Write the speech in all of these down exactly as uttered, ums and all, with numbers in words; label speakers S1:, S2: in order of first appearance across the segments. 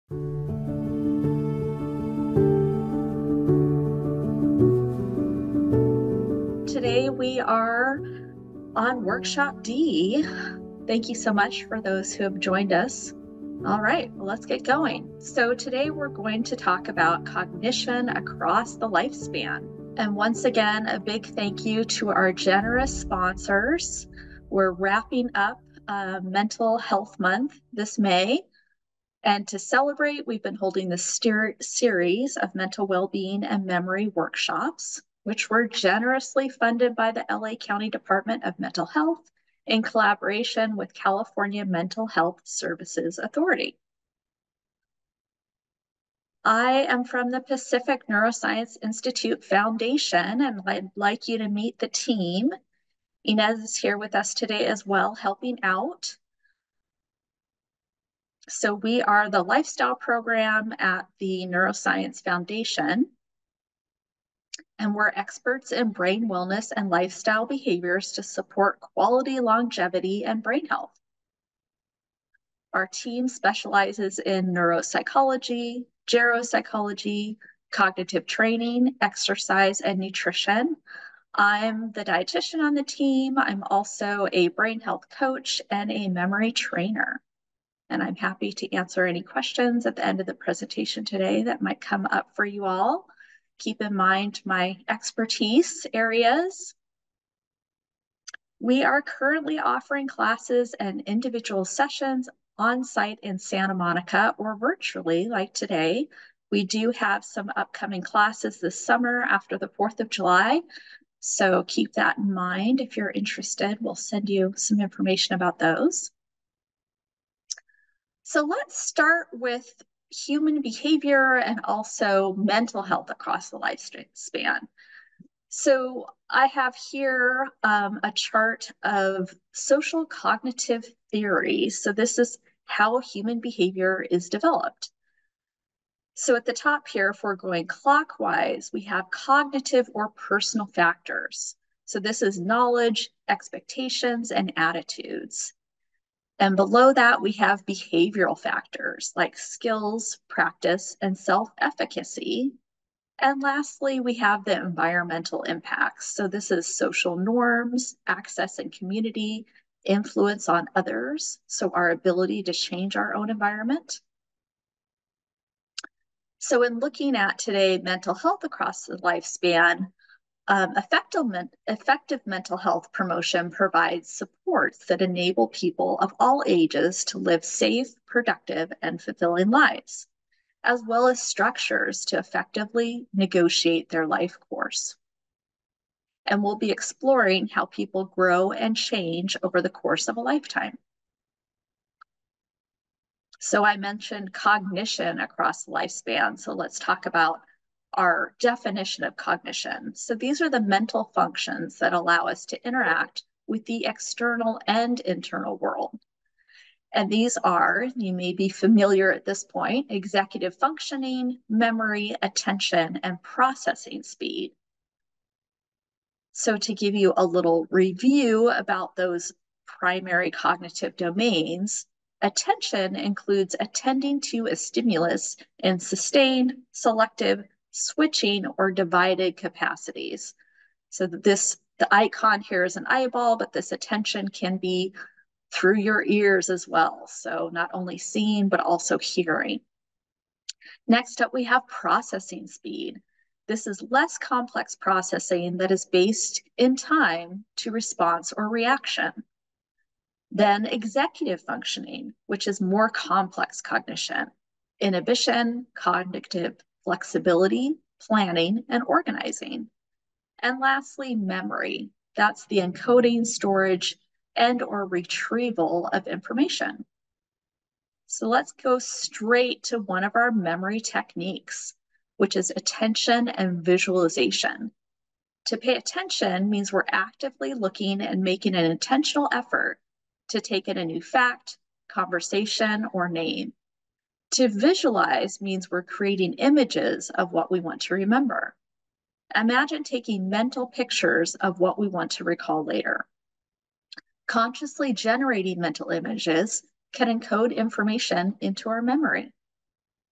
S1: Today we are on Workshop D. Thank you so much for those who have joined us. All right, well, let's get going. So today we're going to talk about cognition across the lifespan. And once again, a big thank you to our generous sponsors. We're wrapping up uh, Mental Health Month this May. And to celebrate, we've been holding this series of mental well-being and memory workshops, which were generously funded by the L A County Department of Mental Health in collaboration with California Mental Health Services Authority. I am from the Pacific Neuroscience Institute Foundation, and I'd like you to meet the team. Inez is here with us today as well, helping out. So we are the lifestyle program at the Neuroscience Foundation, and we're experts in brain wellness and lifestyle behaviors to support quality longevity and brain health. Our team specializes in neuropsychology, geropsychology, cognitive training, exercise, and nutrition. I'm the dietitian on the team. I'm also a brain health coach and a memory trainer. And I'm happy to answer any questions at the end of the presentation today that might come up for you all. Keep in mind my expertise areas. We are currently offering classes and individual sessions on site in Santa Monica or virtually like today. We do have some upcoming classes this summer after the fourth of July. So keep that in mind. If you're interested, we'll send you some information about those. So let's start with human behavior and also mental health across the lifespan. So I have here um, a chart of social cognitive theory. So this is how human behavior is developed. So at the top here, if we're going clockwise, we have cognitive or personal factors. So this is knowledge, expectations, and attitudes. And below that, we have behavioral factors like skills, practice, and self-efficacy. And lastly, we have the environmental impacts. So this is social norms, access and community, influence on others, so our ability to change our own environment. So in looking at today mental health across the lifespan, Um, effective, effective mental health promotion provides supports that enable people of all ages to live safe, productive, and fulfilling lives, as well as structures to effectively negotiate their life course. And we'll be exploring how people grow and change over the course of a lifetime. So I mentioned cognition across the lifespan, so let's talk about our definition of cognition. So these are the mental functions that allow us to interact with the external and internal world. And these are, you may be familiar at this point, executive functioning, memory, attention, and processing speed. So to give you a little review about those primary cognitive domains, attention includes attending to a stimulus in sustained, selective, switching, or divided capacities. So this, the icon here is an eyeball, but this attention can be through your ears as well. So not only seeing, but also hearing. Next up, we have processing speed. This is less complex processing that is based in time to response or reaction. Then executive functioning, which is more complex cognition, inhibition, cognitive flexibility, planning, and organizing. And lastly, memory. That's the encoding, storage, and or retrieval of information. So let's go straight to one of our memory techniques, which is attention and visualization. To pay attention means we're actively looking and making an intentional effort to take in a new fact, conversation, or name. To visualize means we're creating images of what we want to remember. Imagine taking mental pictures of what we want to recall later. Consciously generating mental images can encode information into our memory.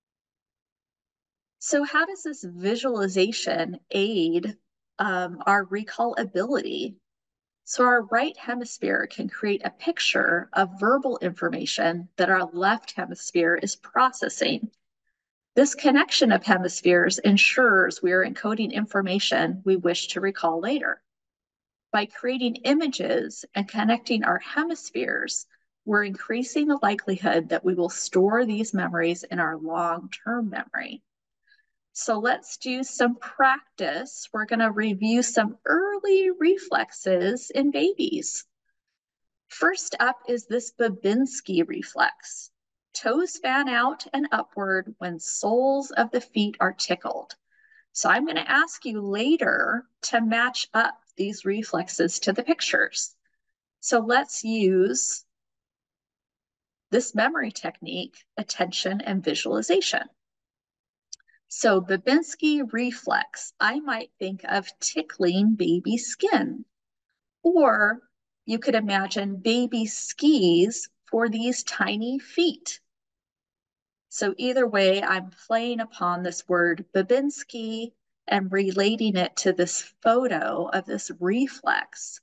S1: So how does this visualization aid um, our recall ability? So our right hemisphere can create a picture of verbal information that our left hemisphere is processing. This connection of hemispheres ensures we are encoding information we wish to recall later. By creating images and connecting our hemispheres, we're increasing the likelihood that we will store these memories in our long-term memory. So let's do some practice. We're going to review some early reflexes in babies. First up is this Babinski reflex. Toes fan out and upward when soles of the feet are tickled. So I'm going to ask you later to match up these reflexes to the pictures. So let's use this memory technique, attention and visualization. So Babinski reflex, I might think of tickling baby skin, or you could imagine baby skis for these tiny feet. So either way, I'm playing upon this word Babinski and relating it to this photo of this reflex.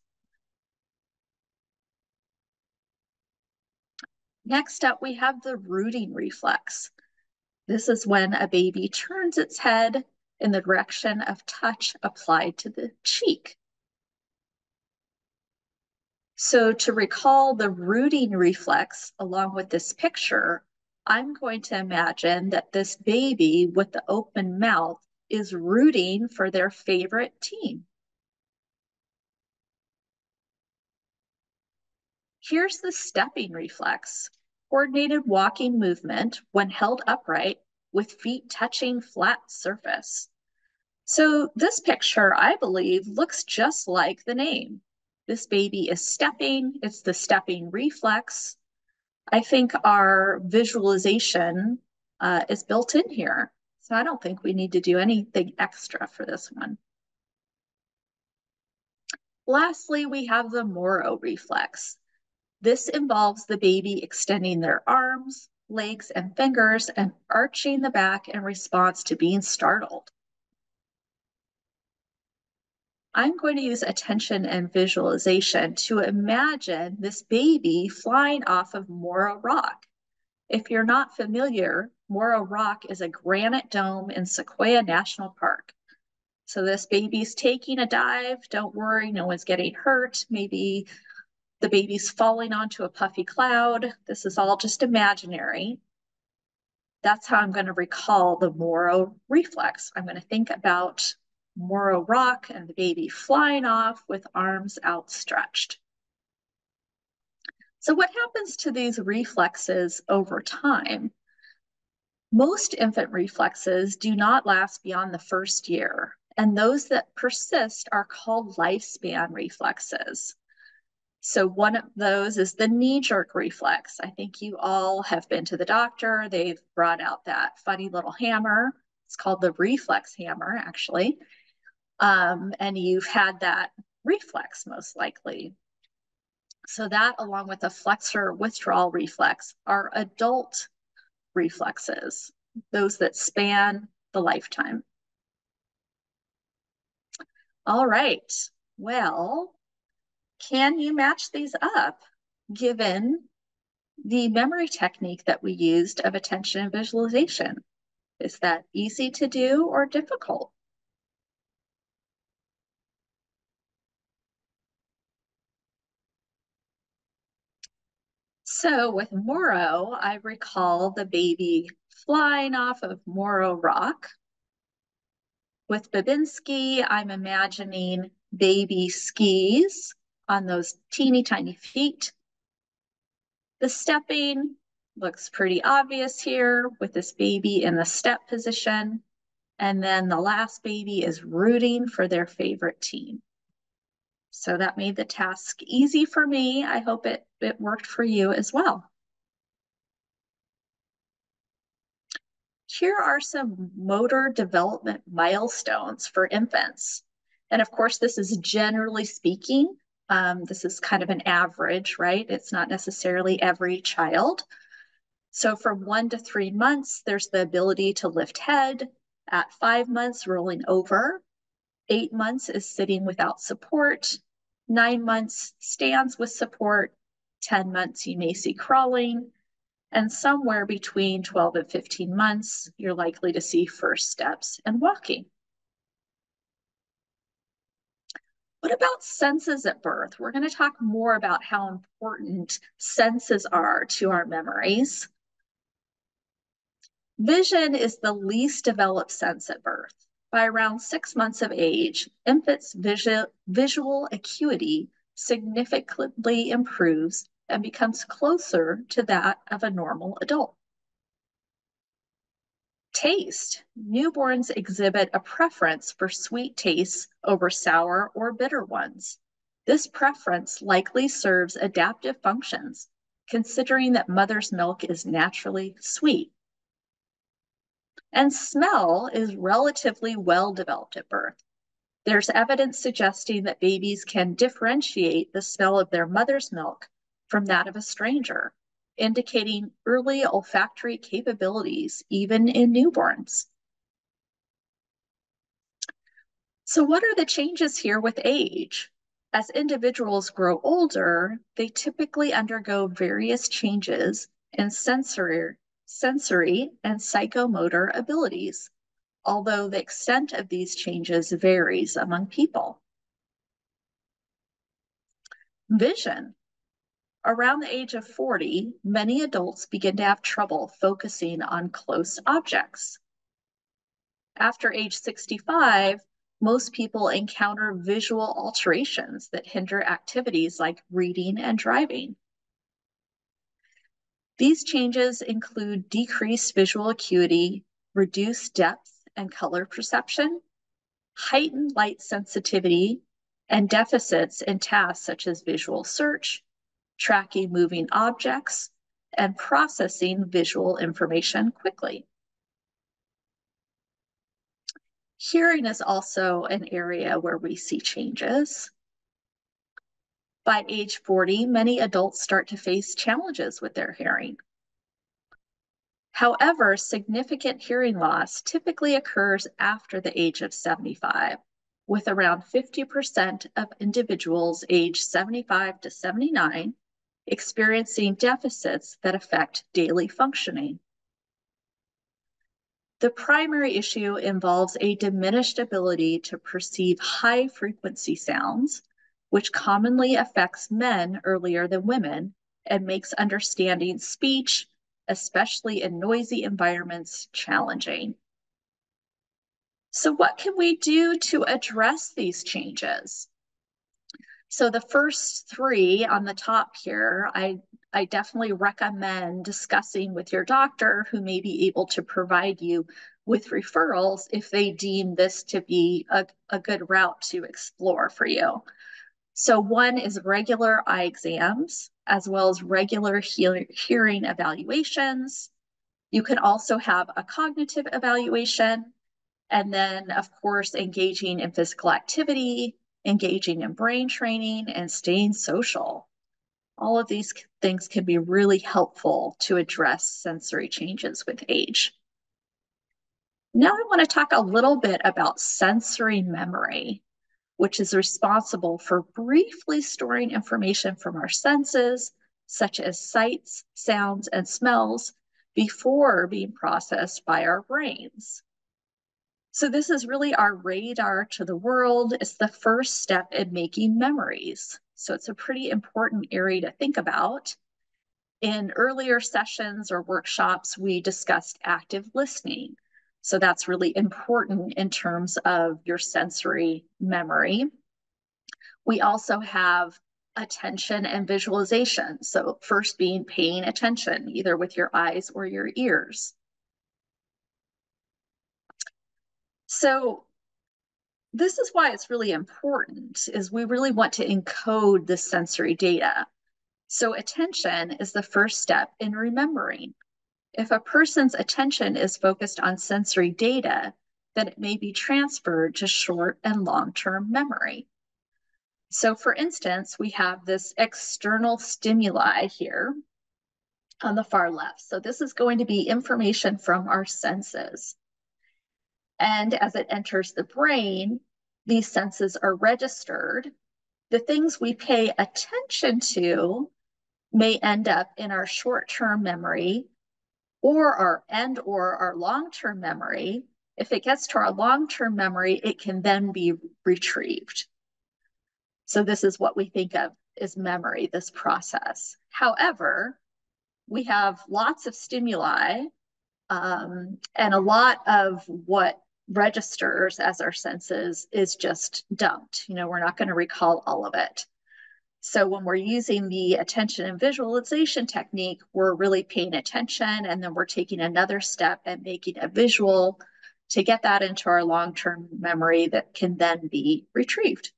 S1: Next up, we have the rooting reflex. This is when a baby turns its head in the direction of touch applied to the cheek. So to recall the rooting reflex along with this picture, I'm going to imagine that this baby with the open mouth is rooting for their favorite team. Here's the stepping reflex, coordinated walking movement when held upright with feet touching flat surface. So this picture, I believe, looks just like the name. This baby is stepping, it's the stepping reflex. I think our visualization uh, is built in here. So I don't think we need to do anything extra for this one. Lastly, we have the Moro reflex. This involves the baby extending their arms, legs, and fingers and arching the back in response to being startled. I'm going to use attention and visualization to imagine this baby flying off of Moro Rock. If you're not familiar, Moro Rock is a granite dome in Sequoia National Park. So this baby's taking a dive. Don't worry, no one's getting hurt. Maybe the baby's falling onto a puffy cloud. This is all just imaginary. That's how I'm going to recall the Moro reflex. I'm going to think about Moro Rock and the baby flying off with arms outstretched. So what happens to these reflexes over time? Most infant reflexes do not last beyond the first year, and those that persist are called lifespan reflexes. So one of those is the knee-jerk reflex. I think you all have been to the doctor. They've brought out that funny little hammer. It's called the reflex hammer, actually. Um, and you've had that reflex most likely. So that, along with the flexor withdrawal reflex, are adult reflexes, those that span the lifetime. All right, well, can you match these up given the memory technique that we used of attention and visualization? Is that easy to do or difficult? So with Moro, I recall the baby flying off of Moro Rock. With Babinski, I'm imagining baby skis on those teeny tiny feet. The stepping looks pretty obvious here with this baby in the step position. And then the last baby is rooting for their favorite team. So that made the task easy for me. I hope it, it worked for you as well. Here are some motor development milestones for infants. And of course, this is generally speaking. Um, this is kind of an average, right? It's not necessarily every child. So from one to three months, there's the ability to lift head, At five months, rolling over. Eight months is sitting without support. Nine months stands with support. ten months, you may see crawling. And somewhere between twelve and fifteen months, you're likely to see first steps and walking. What about senses at birth? We're going to talk more about how important senses are to our memories. Vision is the least developed sense at birth. By around six months of age, infants' visual, visual acuity significantly improves and becomes closer to that of a normal adult. Taste. Newborns exhibit a preference for sweet tastes over sour or bitter ones. This preference likely serves adaptive functions, considering that mother's milk is naturally sweet. And smell is relatively well developed at birth. There's evidence suggesting that babies can differentiate the smell of their mother's milk from that of a stranger, indicating early olfactory capabilities even in newborns. So what are the changes here with age? As individuals grow older, they typically undergo various changes in sensory, sensory and psychomotor abilities, although the extent of these changes varies among people. Vision. Around the age of forty, many adults begin to have trouble focusing on close objects. After age sixty-five, most people encounter visual alterations that hinder activities like reading and driving. These changes include decreased visual acuity, reduced depth and color perception, heightened light sensitivity, and deficits in tasks such as visual search, tracking moving objects, and processing visual information quickly. Hearing is also an area where we see changes. By age forty, many adults start to face challenges with their hearing. However, significant hearing loss typically occurs after the age of seventy-five, with around fifty percent of individuals aged seventy-five to seventy-nine experiencing deficits that affect daily functioning. The primary issue involves a diminished ability to perceive high-frequency sounds, which commonly affects men earlier than women and makes understanding speech, especially in noisy environments, challenging. So what can we do to address these changes? So the first three on the top here, I, I definitely recommend discussing with your doctor, who may be able to provide you with referrals if they deem this to be a, a good route to explore for you. So one is regular eye exams, as well as regular he- hearing evaluations. You can also have a cognitive evaluation, and then, of course, engaging in physical activity, engaging in brain training, and staying social. All of these things can be really helpful to address sensory changes with age. Now I want to talk a little bit about sensory memory, which is responsible for briefly storing information from our senses, such as sights, sounds, and smells, before being processed by our brains. So this is really our radar to the world. It's the first step in making memories. So it's a pretty important area to think about. In earlier sessions or workshops, we discussed active listening. So that's really important in terms of your sensory memory. We also have attention and visualization. So first being paying attention, either with your eyes or your ears. So this is why it's really important, is we really want to encode the sensory data. So attention is the first step in remembering. If a person's attention is focused on sensory data, then it may be transferred to short and long-term memory. So for instance, we have this external stimuli here on the far left. So this is going to be information from our senses. And as it enters the brain, these senses are registered. The things we pay attention to may end up in our short-term memory or our and or our long-term memory. If it gets to our long-term memory, it can then be retrieved. So this is what we think of as memory, this process. However, we have lots of stimuli um, and a lot of what registers as our senses is just dumped. You know, we're not going to recall all of it. So when we're using the attention and visualization technique, we're really paying attention, and then we're taking another step and making a visual to get that into our long-term memory that can then be retrieved.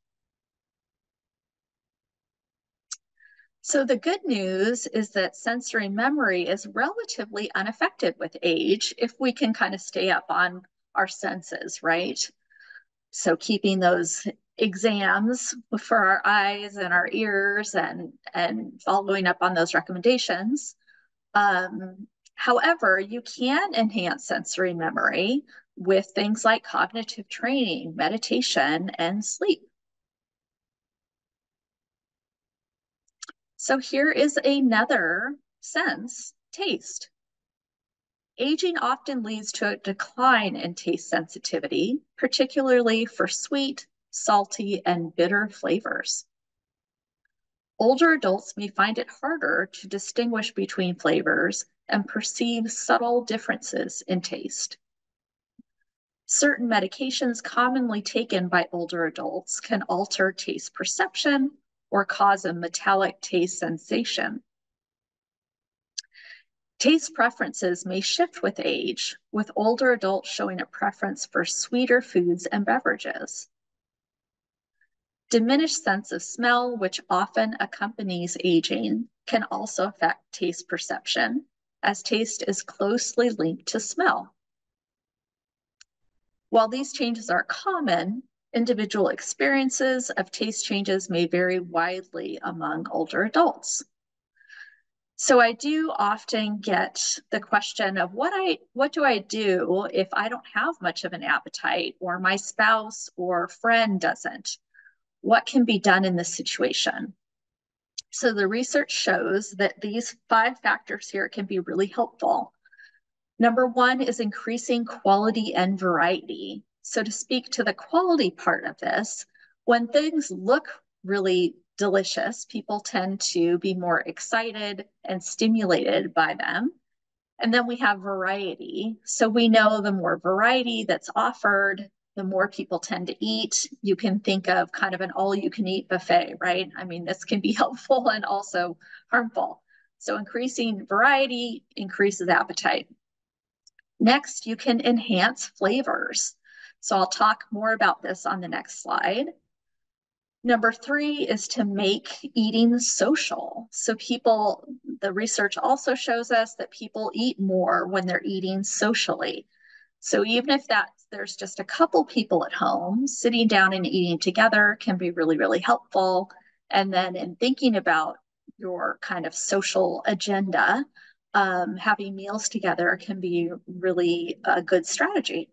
S1: So the good news is that sensory memory is relatively unaffected with age if we can kind of stay up on our senses, right? So keeping those exams for our eyes and our ears and, and following up on those recommendations. Um, however, you can enhance sensory memory with things like cognitive training, meditation, and sleep. So here is another sense, taste. Aging often leads to a decline in taste sensitivity, particularly for sweet, salty, and bitter flavors. Older adults may find it harder to distinguish between flavors and perceive subtle differences in taste. Certain medications commonly taken by older adults can alter taste perception or cause a metallic taste sensation. Taste preferences may shift with age, with older adults showing a preference for sweeter foods and beverages. Diminished sense of smell, which often accompanies aging, can also affect taste perception, as taste is closely linked to smell. While these changes are common, individual experiences of taste changes may vary widely among older adults. So I do often get the question of what I what do I do if I don't have much of an appetite, or my spouse or friend doesn't? What can be done in this situation? So the research shows that these five factors here can be really helpful. Number one is increasing quality and variety. So to speak to the quality part of this, when things look really delicious, people tend to be more excited and stimulated by them. And then we have variety. So we know the more variety that's offered, the more people tend to eat. You can think of kind of an all-you-can-eat buffet, right? I mean, this can be helpful and also harmful. So increasing variety increases appetite. Next, you can enhance flavors. So I'll talk more about this on the next slide. Number three is to make eating social. So people, the research also shows us that people eat more when they're eating socially. So even if that there's just a couple people at home, sitting down and eating together can be really, really helpful. And then in thinking about your kind of social agenda, um, having meals together can be really a good strategy.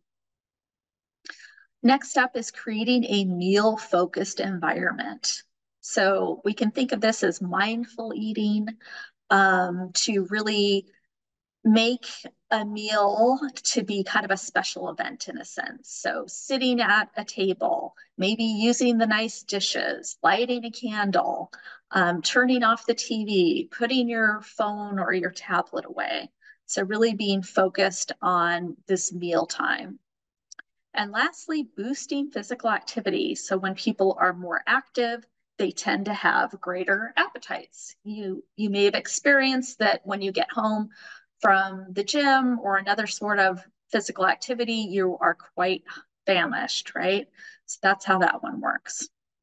S1: Next up is creating a meal-focused environment. So we can think of this as mindful eating, um, to really make a meal to be kind of a special event in a sense. So sitting at a table, maybe using the nice dishes, lighting a candle, um, turning off the T V, putting your phone or your tablet away. So really being focused on this meal time. And lastly, boosting physical activity. So when people are more active, they tend to have greater appetites. You, you may have experienced that when you get home from the gym or another sort of physical activity, you are quite famished, right? So that's how that one works.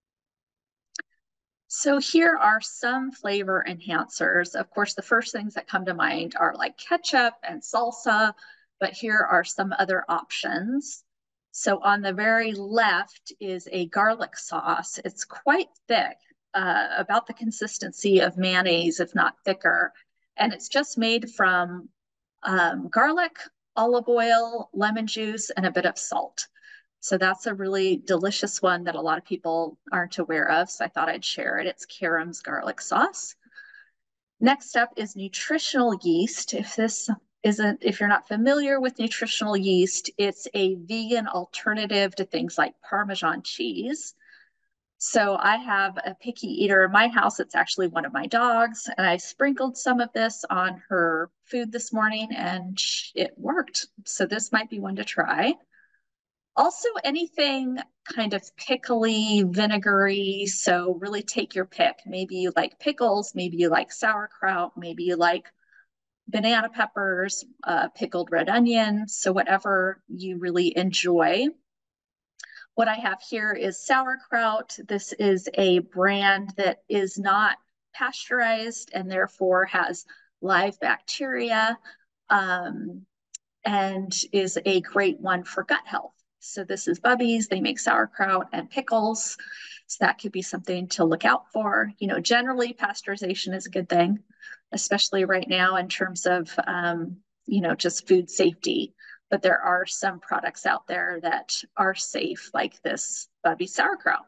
S1: So here are some flavor enhancers. Of course, the first things that come to mind are like ketchup and salsa, but here are some other options. So on the very left is a garlic sauce. It's quite thick, uh, about the consistency of mayonnaise, if not thicker. And it's just made from um, garlic, olive oil, lemon juice, and a bit of salt. So that's a really delicious one that a lot of people aren't aware of. So I thought I'd share it. It's Karam's garlic sauce. Next up is nutritional yeast. If this isn't, if you're not familiar with nutritional yeast, it's a vegan alternative to things like Parmesan cheese. So I have a picky eater in my house. It's actually one of my dogs. And I sprinkled some of this on her food this morning and it worked. So this might be one to try. Also, anything kind of pickly, vinegary. So really take your pick. Maybe you like pickles, maybe you like sauerkraut, maybe you like banana peppers, uh, pickled red onion. So whatever you really enjoy. What I have here is sauerkraut. This is a brand that is not pasteurized and therefore has live bacteria um, and is a great one for gut health. So this is Bubby's. They make sauerkraut and pickles. So that could be something to look out for. You know, generally pasteurization is a good thing, especially right now in terms of, um, you know, just food safety. But there are some products out there that are safe, like this Bubby sauerkraut.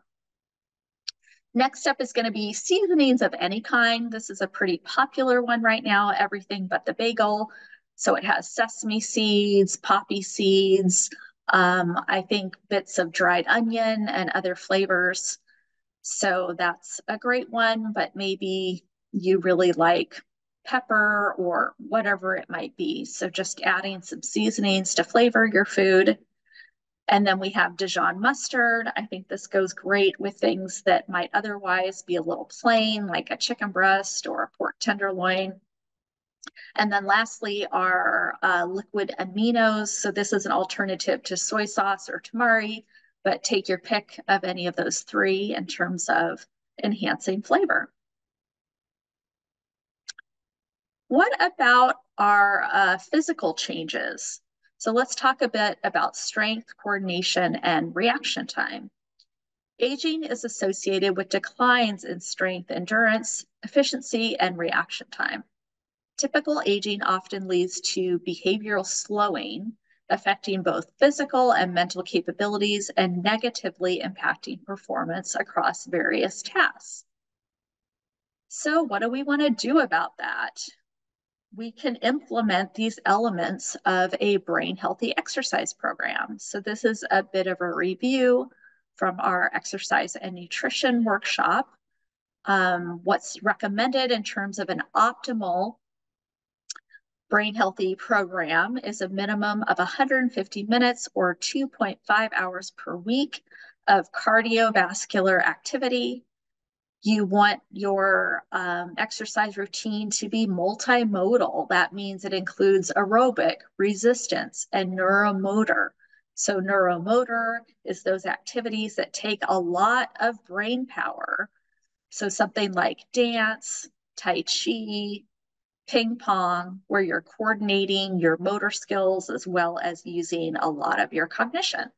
S1: Next up is going to be seasonings of any kind. This is a pretty popular one right now, everything but the bagel. So it has sesame seeds, poppy seeds, um, I think bits of dried onion and other flavors. So that's a great one, but maybe you really like pepper or whatever it might be. So just adding some seasonings to flavor your food. And then we have Dijon mustard. I think this goes great with things that might otherwise be a little plain, like a chicken breast or a pork tenderloin. And then lastly are uh, liquid aminos. So this is an alternative to soy sauce or tamari, but take your pick of any of those three in terms of enhancing flavor. What about our uh, physical changes? So let's talk a bit about strength, coordination, and reaction time. Aging is associated with declines in strength, endurance, efficiency, and reaction time. Typical aging often leads to behavioral slowing, affecting both physical and mental capabilities and negatively impacting performance across various tasks. So what do we want to do about that? We can implement these elements of a brain healthy exercise program. So this is a bit of a review from our exercise and nutrition workshop. Um, what's recommended in terms of an optimal brain healthy program is a minimum of one hundred fifty minutes or two point five hours per week of cardiovascular activity. You want your um, exercise routine to be multimodal. That means it includes aerobic, resistance, and neuromotor. So neuromotor is those activities that take a lot of brain power. So something like dance, Tai Chi, ping pong, where you're coordinating your motor skills as well as using a lot of your cognition.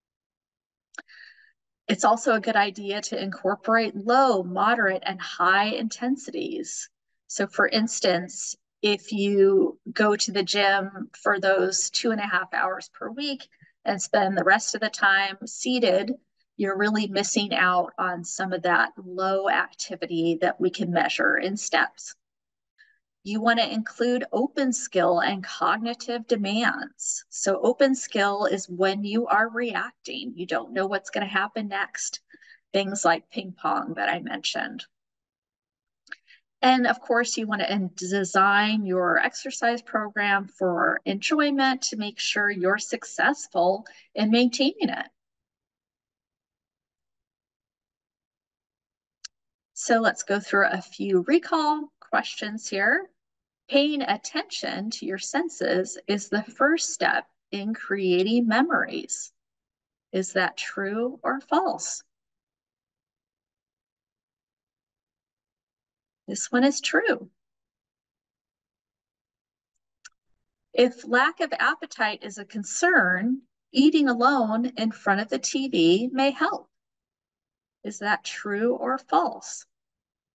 S1: It's also a good idea to incorporate low, moderate, and high intensities. So for instance, if you go to the gym for those two and a half hours per week and spend the rest of the time seated, you're really missing out on some of that low activity that we can measure in steps. You want to include open skill and cognitive demands. So open skill is when you are reacting. You don't know what's going to happen next. Things like ping pong that I mentioned. And of course, you want to design your exercise program for enjoyment to make sure you're successful in maintaining it. So let's go through a few recall questions here. Paying attention to your senses is the first step in creating memories. Is that true or false? This one is true. If lack of appetite is a concern, eating alone in front of the T V may help. Is that true or false?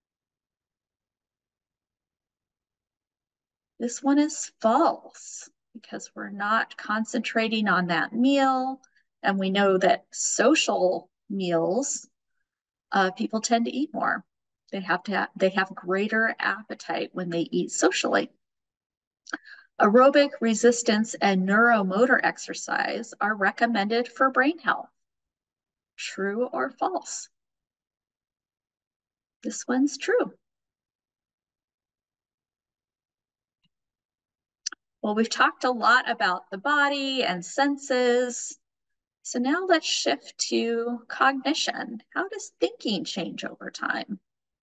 S1: This one is false. because we're not concentrating on that meal. And we know that social meals, uh, people tend to eat more. They have to have, they have greater appetite when they eat socially. Aerobic resistance and neuromotor exercise are recommended for brain health. True or false? This one's true. Well, we've talked a lot about the body and senses. So now let's shift to cognition. How does thinking change over time?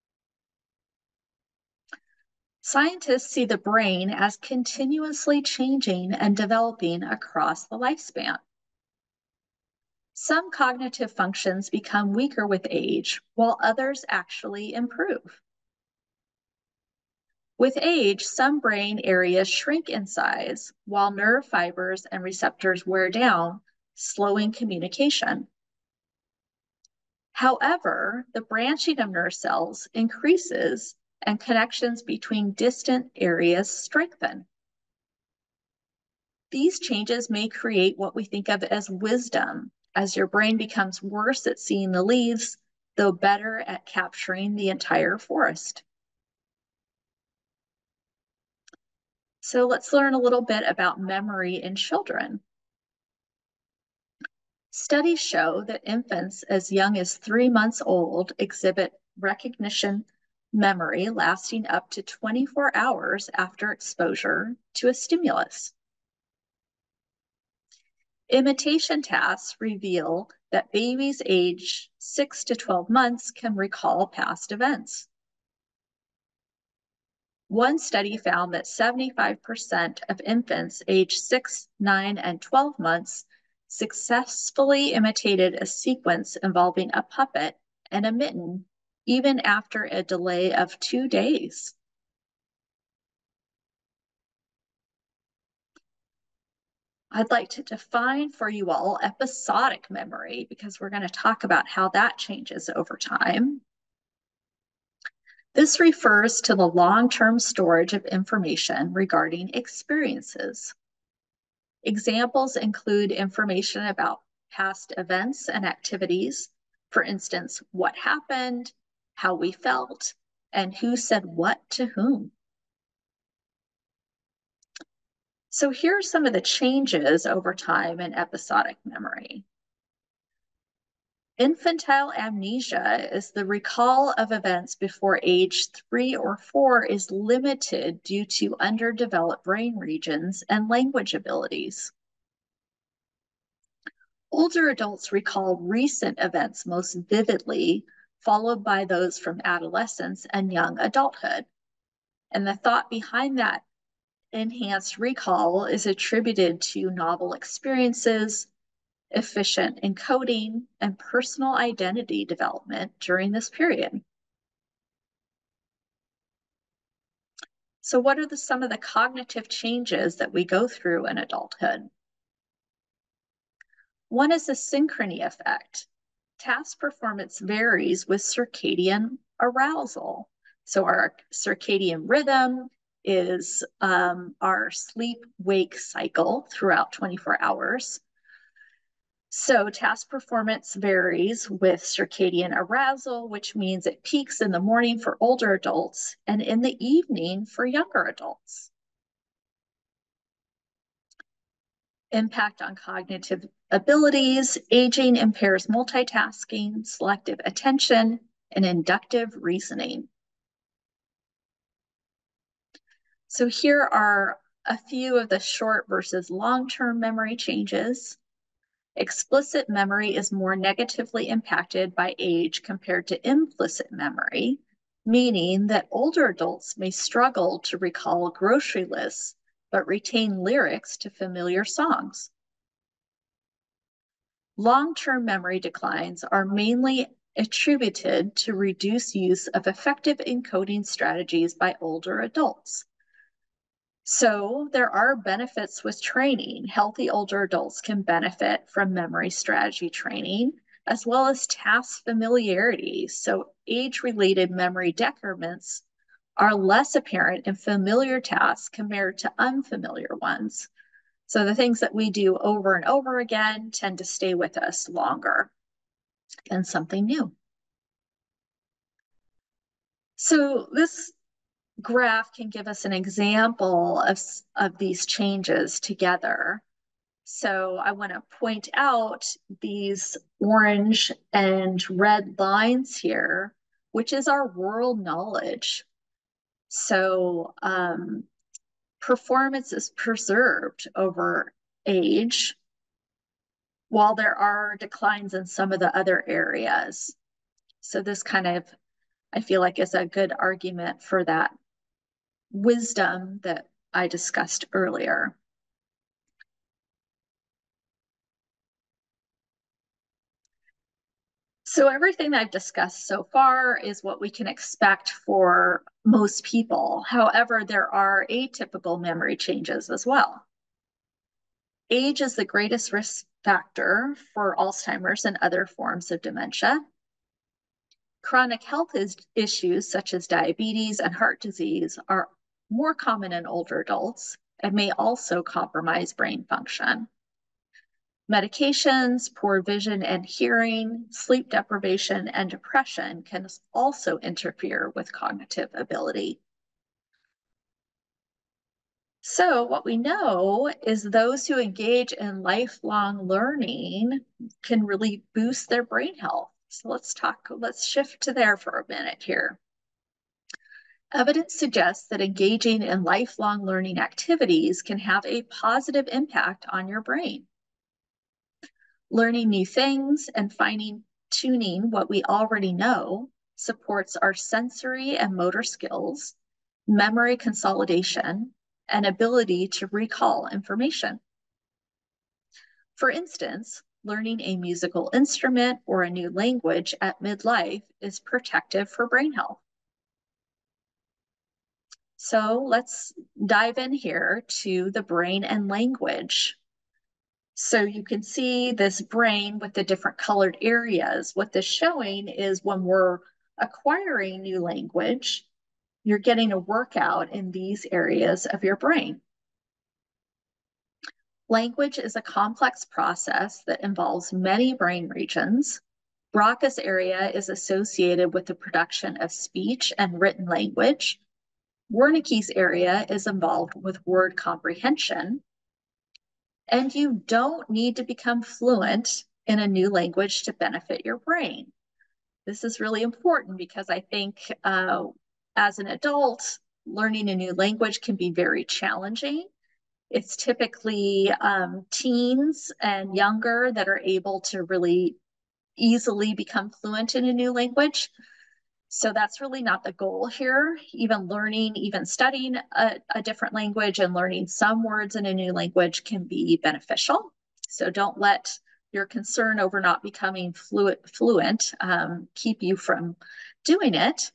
S1: Scientists see the brain as continuously changing and developing across the lifespan. Some cognitive functions become weaker with age, while others actually improve. With age, some brain areas shrink in size, while nerve fibers and receptors wear down, slowing communication. However, the branching of nerve cells increases and connections between distant areas strengthen. These changes may create what we think of as wisdom, as your brain becomes worse at seeing the leaves, though better at capturing the entire forest. So let's learn a little bit about memory in children. Studies show that infants as young as three months old exhibit recognition memory lasting up to twenty-four hours after exposure to a stimulus. Imitation tasks reveal that babies aged six to twelve months can recall past events. One study found that seventy-five percent of infants aged six, nine, and twelve months successfully imitated a sequence involving a puppet and a mitten, even after a delay of two days. I'd like to define for you all episodic memory, because we're going to talk about how that changes over time. This refers to the long-term storage of information regarding experiences. Examples include information about past events and activities, for instance, what happened, how we felt, and who said what to whom. So here are some of the changes over time in episodic memory. Infantile amnesia is the recall of events before age three or four is limited due to underdeveloped brain regions and language abilities. Older adults recall recent events most vividly, followed by those from adolescence and young adulthood. And the thought behind that enhanced recall is attributed to novel experiences, efficient encoding, and personal identity development during this period. So what are the, some of the cognitive changes that we go through in adulthood? One is the synchrony effect. Task performance varies with circadian arousal. So our circadian rhythm is um, our sleep-wake cycle throughout twenty-four hours. So task performance varies with circadian arousal, which means it peaks in the morning for older adults and in the evening for younger adults. Impact on cognitive abilities. Aging impairs multitasking, selective attention, and inductive reasoning. So here are a few of the short versus long-term memory changes. Explicit memory is more negatively impacted by age compared to implicit memory, meaning that older adults may struggle to recall grocery lists, but retain lyrics to familiar songs. Long-term memory declines are mainly attributed to reduced use of effective encoding strategies by older adults. So there are benefits with training. Healthy older adults can benefit from memory strategy training, as well as task familiarity. So age-related memory decrements are less apparent in familiar tasks compared to unfamiliar ones. So the things that we do over and over again tend to stay with us longer than something new. So this graph can give us an example of, of these changes together. So I want to point out these orange and red lines here, which is our world knowledge. So um, performance is preserved over age, while there are declines in some of the other areas. So this kind of, I feel like, is a good argument for that wisdom that I discussed earlier. So everything I've discussed so far is what we can expect for most people. However, there are atypical memory changes as well. Age is the greatest risk factor for Alzheimer's and other forms of dementia. Chronic health is, issues such as diabetes and heart disease are more common in older adults and may also compromise brain function. Medications, poor vision and hearing, sleep deprivation, and depression can also interfere with cognitive ability. So what we know is those who engage in lifelong learning can really boost their brain health. So let's talk, let's shift to there for a minute here. Evidence suggests that engaging in lifelong learning activities can have a positive impact on your brain. Learning new things and fine tuning what we already know supports our sensory and motor skills, memory consolidation, and ability to recall information. For instance, learning a musical instrument or a new language at midlife is protective for brain health. So let's dive in here to the brain and language. So you can see this brain with the different colored areas. What this is showing is when we're acquiring new language, you're getting a workout in these areas of your brain. Language is a complex process that involves many brain regions. Broca's area is associated with the production of speech and written language. Wernicke's area is involved with word comprehension. And you don't need to become fluent in a new language to benefit your brain. This is really important because I think uh, as an adult, learning a new language can be very challenging. It's typically um, teens and younger that are able to really easily become fluent in a new language. So that's really not the goal here. Even learning, even studying a, a different language and learning some words in a new language can be beneficial. So don't let your concern over not becoming fluent, fluent um, keep you from doing it.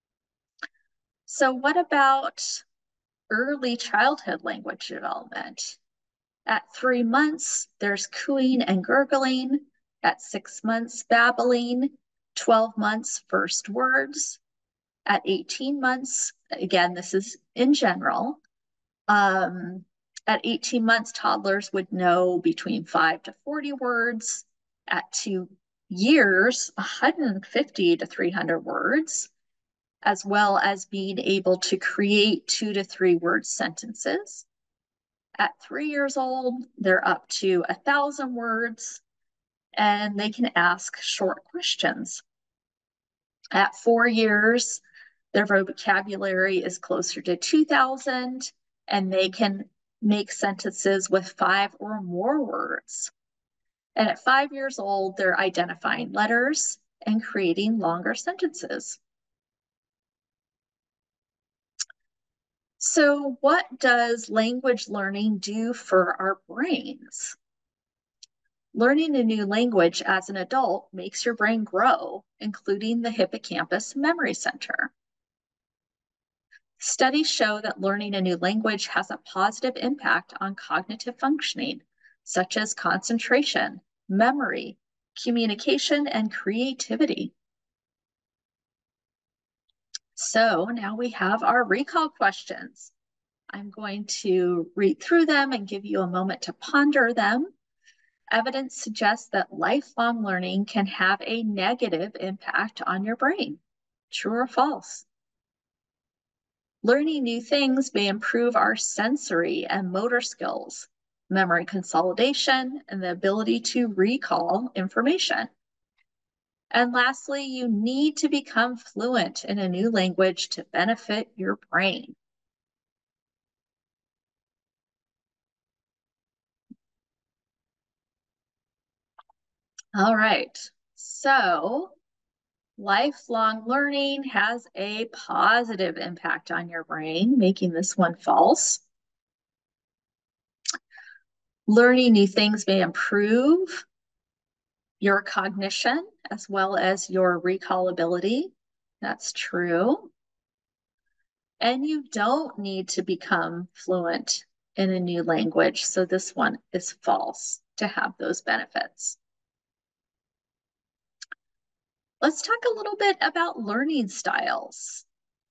S1: So what about early childhood language development? At three months, there's cooing and gurgling. At six months, babbling. twelve months, first words. At eighteen months, again, this is in general, um, at eighteen months, toddlers would know between five to forty words. At two years, one hundred fifty to three hundred words, as well as being able to create two to three word sentences. At three years old, they're up to a thousand words, and they can ask short questions. At four years, their vocabulary is closer to two thousand, and they can make sentences with five or more words. And at five years old, they're identifying letters and creating longer sentences. So what does language learning do for our brains? Learning a new language as an adult makes your brain grow, including the hippocampus memory center. Studies show that learning a new language has a positive impact on cognitive functioning, such as concentration, memory, communication, and creativity. So now we have our recall questions. I'm going to read through them and give you a moment to ponder them. Evidence suggests that lifelong learning can have a negative impact on your brain. True or false? Learning new things may improve our sensory and motor skills, memory consolidation, and the ability to recall information. And lastly, you need to become fluent in a new language to benefit your brain. All right, so lifelong learning has a positive impact on your brain, making this one false. Learning new things may improve your cognition as well as your recall ability. That's true. And you don't need to become fluent in a new language. So this one is false to have those benefits. Let's talk a little bit about learning styles.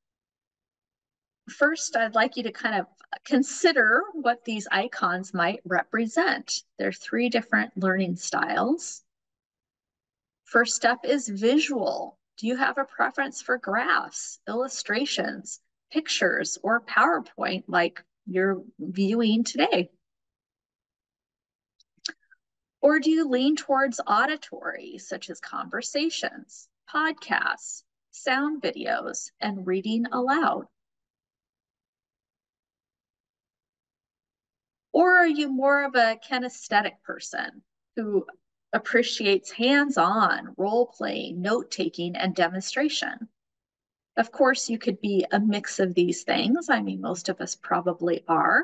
S1: First, I'd like you to kind of consider what these icons might represent. There are three different learning styles. First up is visual. Do you have a preference for graphs, illustrations, pictures, or PowerPoint like you're viewing today? Or do you lean towards auditory, such as conversations, podcasts, sound videos, and reading aloud? Or are you more of a kinesthetic person who appreciates hands-on, role-playing, note-taking, and demonstration? Of course, you could be a mix of these things. I mean, most of us probably are.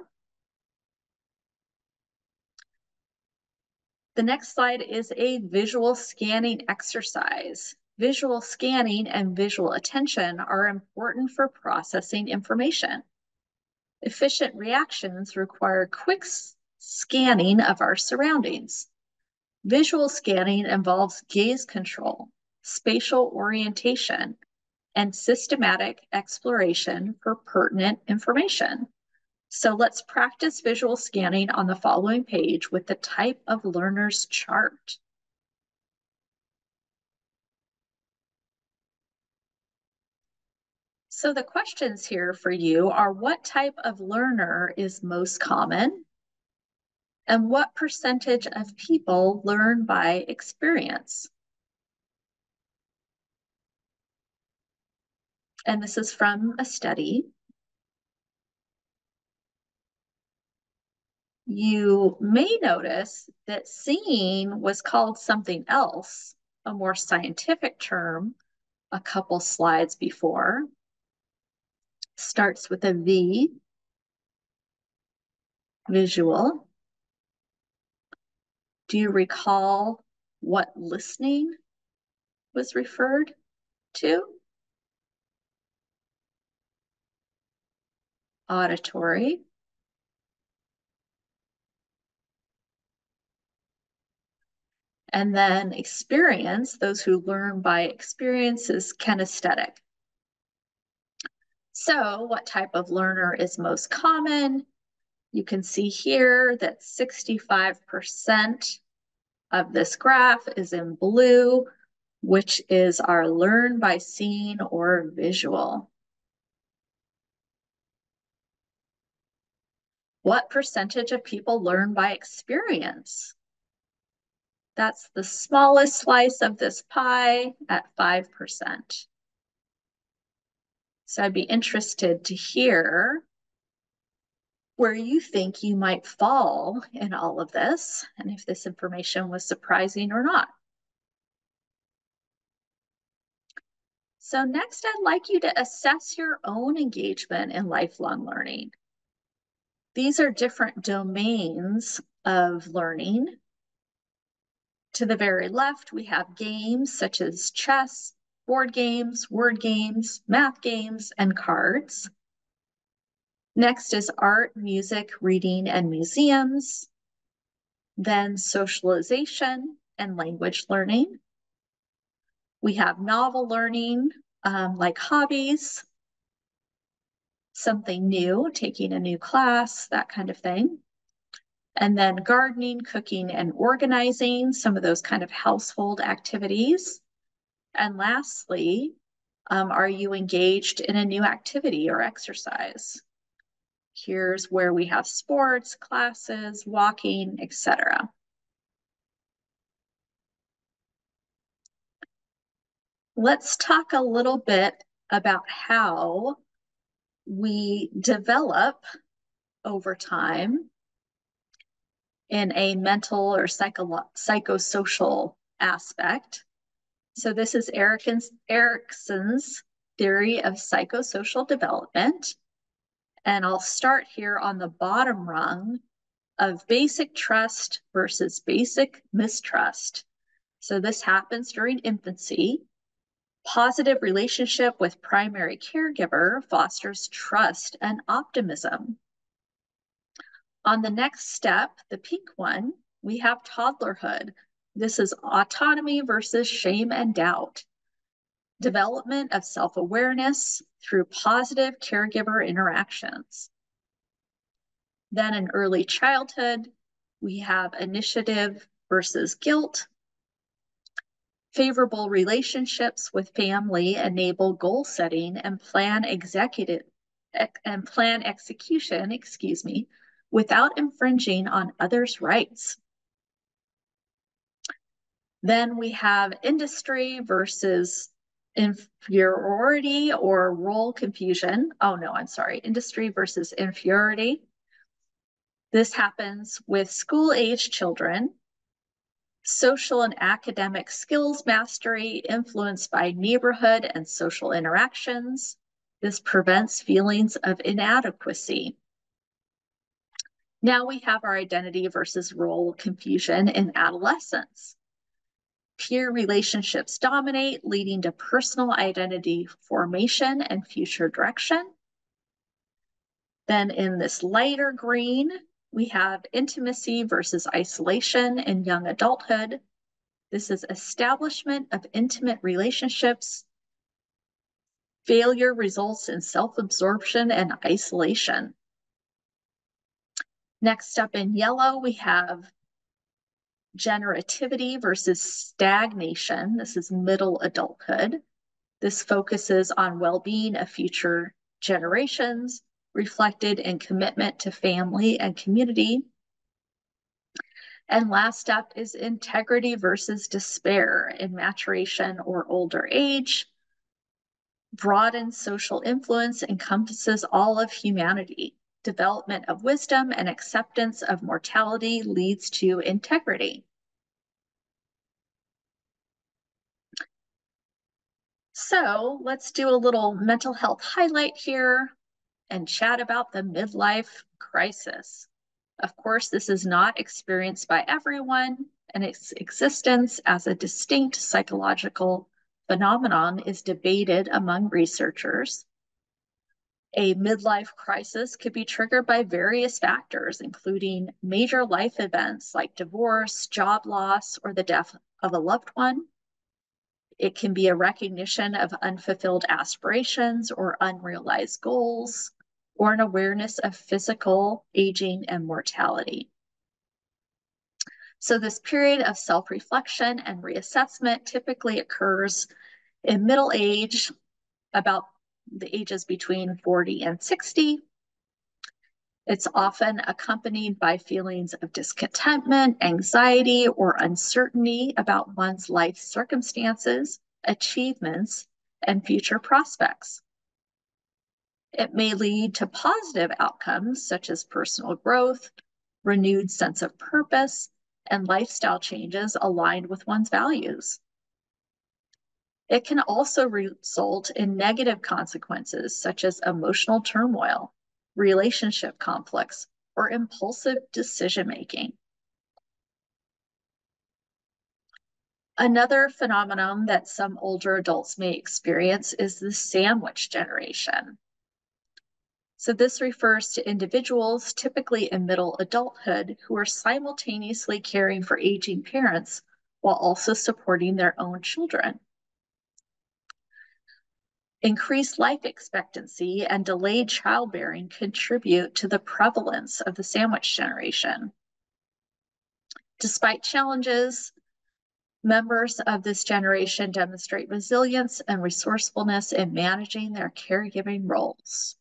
S1: The next slide is a visual scanning exercise. Visual scanning and visual attention are important for processing information. Efficient reactions require quick scanning of our surroundings. Visual scanning involves gaze control, spatial orientation, and systematic exploration for pertinent information. So let's practice visual scanning on the following page with the type of learner's chart. So the questions here for you are, what type of learner is most common? And what percentage of people learn by experience? And this is from a study. You may notice that seeing was called something else, a more scientific term, a couple slides before. Starts with a V, visual. Do you recall what listening was referred to? Auditory. And then experience, those who learn by experience, is kinesthetic. So what type of learner is most common? You can see here that sixty-five percent of this graph is in blue, which is our learn by seeing or visual. What percentage of people learn by experience? That's the smallest slice of this pie at five percent. So I'd be interested to hear where you think you might fall in all of this, and if this information was surprising or not. So next, I'd like you to assess your own engagement in lifelong learning. These are different domains of learning. To the very left, we have games such as chess, board games, word games, math games, and cards. Next is art, music, reading, and museums. Then socialization and language learning. We have novel learning, um, like hobbies. something new, taking a new class, that kind of thing. And then gardening, cooking, and organizing, some of those kind of household activities. And lastly, um, are you engaged in a new activity or exercise? Here's where we have sports, classes, walking, et cetera. Let's talk a little bit about how we develop over time in a mental or psycho psychosocial aspect. So this is Erickson's, Erickson's theory of psychosocial development. And I'll start here on the bottom rung of basic trust versus basic mistrust. So this happens during infancy. Positive relationship with primary caregiver fosters trust and optimism. On the next step, the pink one, we have toddlerhood. This is autonomy versus shame and doubt. Development of self-awareness through positive caregiver interactions. Then in early childhood, we have initiative versus guilt. Favorable relationships with family enable goal setting and plan executive and plan execution, excuse me, without infringing on others' rights. Then we have industry versus inferiority or role confusion. Oh no, I'm sorry, industry versus inferiority. This happens with school-age children. Social and academic skills mastery influenced by neighborhood and social interactions. This prevents feelings of inadequacy. Now we have our identity versus role confusion in adolescence. Peer relationships dominate, leading to personal identity formation and future direction. Then in this lighter green, we have intimacy versus isolation in young adulthood. This is establishment of intimate relationships. Failure results in self-absorption and isolation. Next up in yellow, we have generativity versus stagnation. This is middle adulthood. This focuses on well-being of future generations, reflected in commitment to family and community. And last up is integrity versus despair in maturation or older age. Broadened social influence encompasses all of humanity. Development of wisdom and acceptance of mortality leads to integrity. So let's do a little mental health highlight here and chat about the midlife crisis. Of course, this is not experienced by everyone, and its existence as a distinct psychological phenomenon is debated among researchers. A midlife crisis could be triggered by various factors, including major life events like divorce, job loss, or the death of a loved one. It can be a recognition of unfulfilled aspirations or unrealized goals, or an awareness of physical aging and mortality. So this period of self-reflection and reassessment typically occurs in middle age, about the ages between forty and sixty. It's often accompanied by feelings of discontentment, anxiety, or uncertainty about one's life circumstances, achievements, and future prospects. It may lead to positive outcomes such as personal growth, renewed sense of purpose, and lifestyle changes aligned with one's values. It can also result in negative consequences such as emotional turmoil, relationship conflicts, or impulsive decision-making. Another phenomenon that some older adults may experience is the sandwich generation. So this refers to individuals, typically in middle adulthood, who are simultaneously caring for aging parents while also supporting their own children. Increased life expectancy and delayed childbearing contribute to the prevalence of the sandwich generation. Despite challenges, members of this generation demonstrate resilience and resourcefulness in managing their caregiving roles.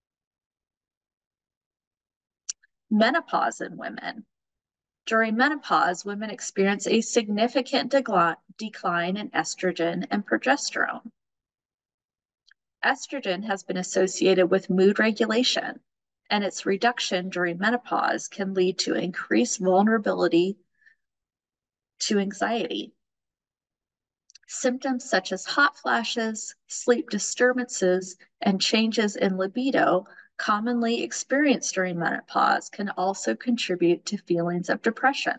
S1: Menopause in women. During menopause, women experience a significant decline in estrogen and progesterone. Estrogen has been associated with mood regulation, and its reduction during menopause can lead to increased vulnerability to anxiety. Symptoms such as hot flashes, sleep disturbances, and changes in libido commonly experienced during menopause can also contribute to feelings of depression.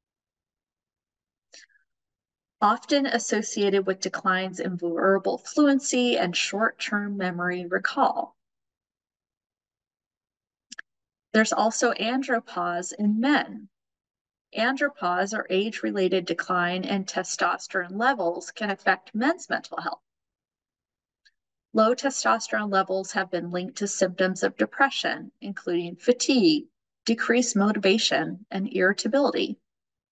S1: Often associated with declines in verbal fluency and short-term memory recall. There's also andropause in men. Andropause, or age-related decline in testosterone levels, can affect men's mental health. Low testosterone levels have been linked to symptoms of depression, including fatigue, decreased motivation, and irritability.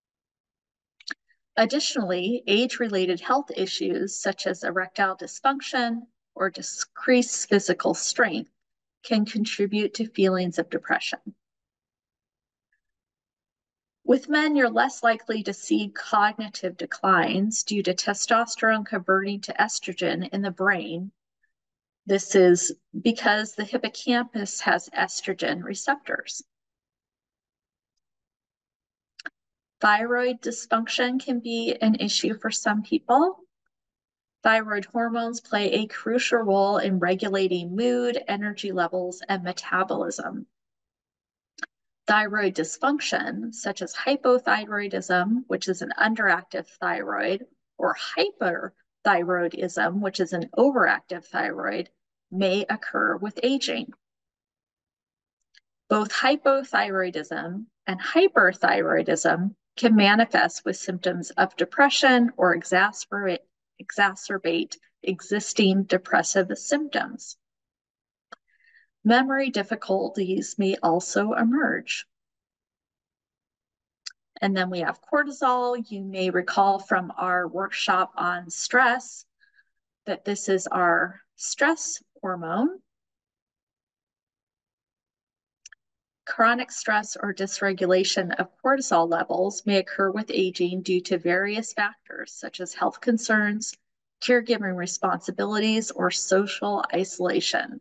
S1: Additionally, age-related health issues such as erectile dysfunction or decreased physical strength can contribute to feelings of depression. With men, you're less likely to see cognitive declines due to testosterone converting to estrogen in the brain. This is because the hippocampus has estrogen receptors. Thyroid dysfunction can be an issue for some people. Thyroid hormones play a crucial role in regulating mood, energy levels, and metabolism. Thyroid dysfunction, such as hypothyroidism, which is an underactive thyroid, or hyperthyroidism, which is an overactive thyroid, may occur with aging. Both hypothyroidism and hyperthyroidism can manifest with symptoms of depression or exacerbate, exacerbate existing depressive symptoms. Memory difficulties may also emerge. And then we have cortisol. You may recall from our workshop on stress that this is our stress hormone. Chronic stress or dysregulation of cortisol levels may occur with aging due to various factors such as health concerns, caregiving responsibilities, or social isolation.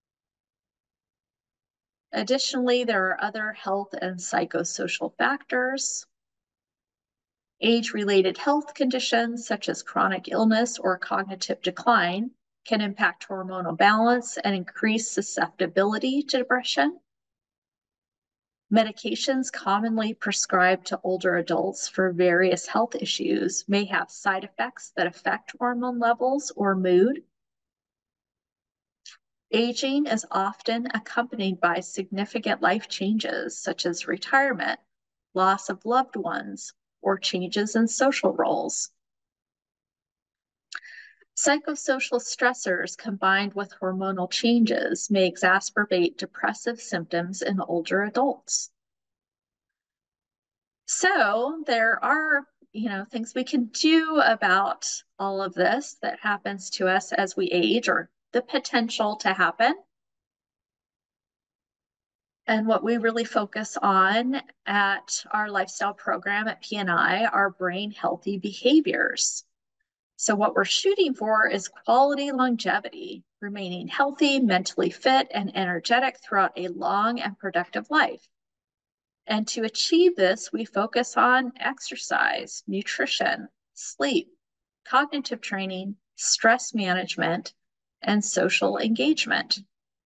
S1: Additionally, there are other health and psychosocial factors. Age-related health conditions such as chronic illness or cognitive decline can impact hormonal balance and increase susceptibility to depression. Medications commonly prescribed to older adults for various health issues may have side effects that affect hormone levels or mood. Aging is often accompanied by significant life changes such as retirement, loss of loved ones, or changes in social roles. Psychosocial stressors combined with hormonal changes may exacerbate depressive symptoms in older adults. So there are, you know, things we can do about all of this that happens to us as we age, or the potential to happen. And what we really focus on at our lifestyle program at P N I are brain healthy behaviors. So what we're shooting for is quality longevity, remaining healthy, mentally fit, and energetic throughout a long and productive life. And to achieve this, we focus on exercise, nutrition, sleep, cognitive training, stress management, and social engagement.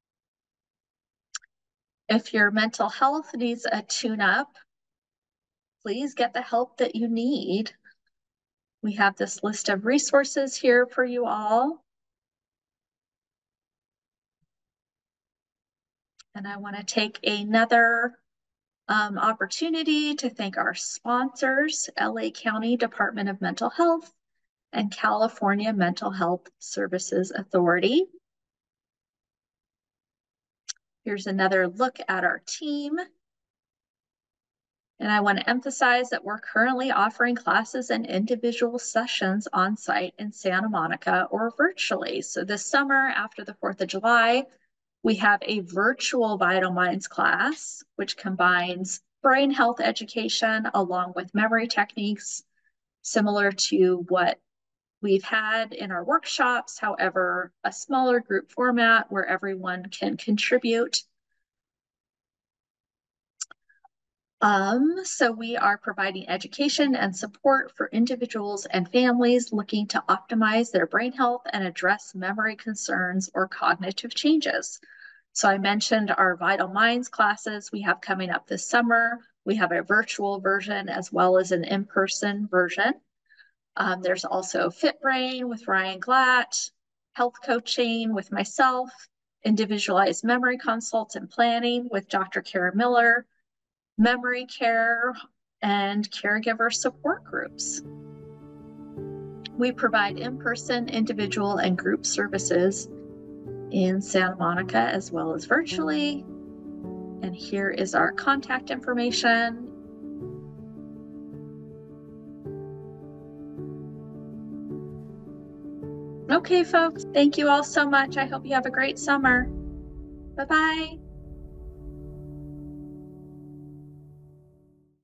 S1: If your mental health needs a tune-up, please get the help that you need. We have this list of resources here for you all. And I want to take another um, opportunity to thank our sponsors, L A County Department of Mental Health and California Mental Health Services Authority. Here's another look at our team. And I want to emphasize that we're currently offering classes and individual sessions on site in Santa Monica or virtually. So this summer, after the fourth of July, we have a virtual Vital Minds class, which combines brain health education along with memory techniques, similar to what we've had in our workshops, however, a smaller group format where everyone can contribute. Um, so we are providing education and support for individuals and families looking to optimize their brain health and address memory concerns or cognitive changes. So I mentioned our Vital Minds classes we have coming up this summer. We have a virtual version as well as an in-person version. Um, there's also Fit Brain with Ryan Glatt, health coaching with myself, individualized memory consults and planning with Doctor Kara Miller, memory care, and caregiver support groups. We provide in-person, individual, and group services in Santa Monica as well as virtually. And here is our contact information. Okay, folks, thank you all so much. I hope you have a great summer. Bye-bye.